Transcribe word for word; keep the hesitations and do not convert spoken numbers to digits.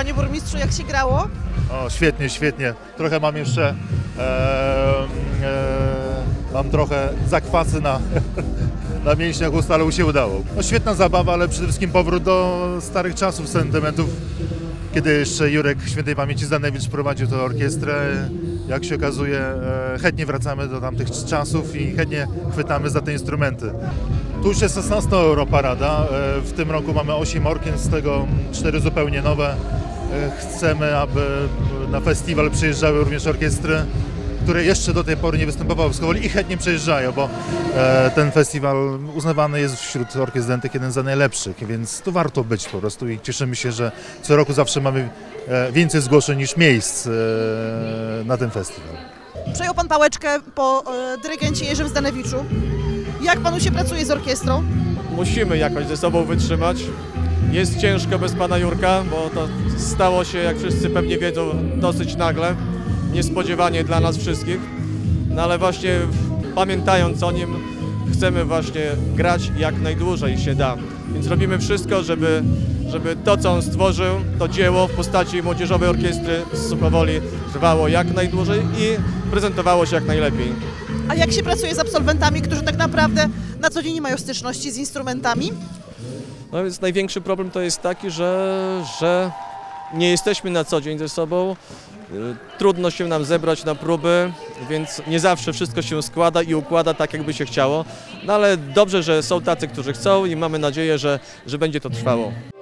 panie burmistrzu, jak się grało? O, świetnie, świetnie. Trochę mam jeszcze, e, e, mam trochę zakwasy na, na mięśniach ust, ale się udało. No, świetna zabawa, ale przede wszystkim powrót do starych czasów, sentymentów, kiedy jeszcze Jurek Świętej Pamięci Zdanewicz prowadził tę orkiestrę. Jak się okazuje, e, chętnie wracamy do tamtych czasów i chętnie chwytamy za te instrumenty. Tu już jest szesnasta Europarada, e, w tym roku mamy osiem orkiestr, z tego cztery zupełnie nowe. Chcemy, aby na festiwal przyjeżdżały również orkiestry, które jeszcze do tej pory nie występowały w Skowoli i chętnie przyjeżdżają, bo ten festiwal uznawany jest wśród orkiestr dętych jeden za najlepszych, więc tu warto być po prostu i cieszymy się, że co roku zawsze mamy więcej zgłoszeń niż miejsc na ten festiwal. Przejął pan pałeczkę po dyrygencie Jerzym Zdanewiczu. Jak panu się pracuje z orkiestrą? Musimy jakoś ze sobą wytrzymać. Jest ciężko bez pana Jurka, bo to stało się, jak wszyscy pewnie wiedzą, dosyć nagle, niespodziewanie dla nas wszystkich. No ale właśnie pamiętając o nim, chcemy właśnie grać jak najdłużej się da. Więc robimy wszystko, żeby, żeby to, co on stworzył, to dzieło w postaci Młodzieżowej Orkiestry z Suchowoli trwało jak najdłużej i prezentowało się jak najlepiej. A jak się pracuje z absolwentami, którzy tak naprawdę na co dzień nie mają styczności z instrumentami? No więc największy problem to jest taki, że, że nie jesteśmy na co dzień ze sobą, trudno się nam zebrać na próby, więc nie zawsze wszystko się składa i układa tak, jakby się chciało, no ale dobrze, że są tacy, którzy chcą i mamy nadzieję, że, że będzie to trwało.